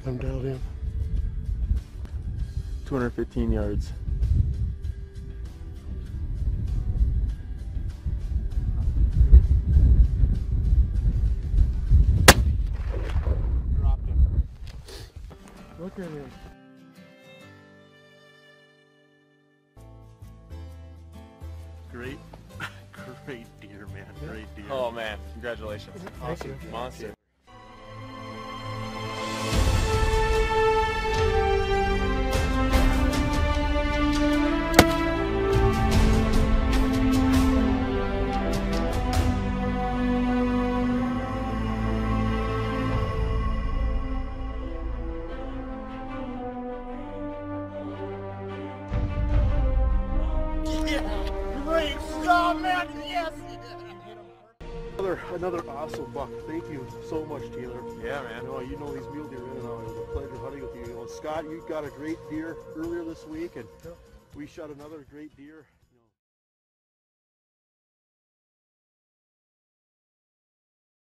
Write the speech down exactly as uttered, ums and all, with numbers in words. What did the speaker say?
I'm dialed in. two hundred fifteen yards. Dropped him. Look at him. Great, great deer, man. Great deer. Oh man, congratulations. Thank you. Monster. Great job, man! Yes! Another, another awesome buck. Thank you so much, Taylor. Yeah, man. You know, you know these mule deer in and out. It was a pleasure hunting with you. You know, Scott, you got a great deer earlier this week, and we shot another great deer.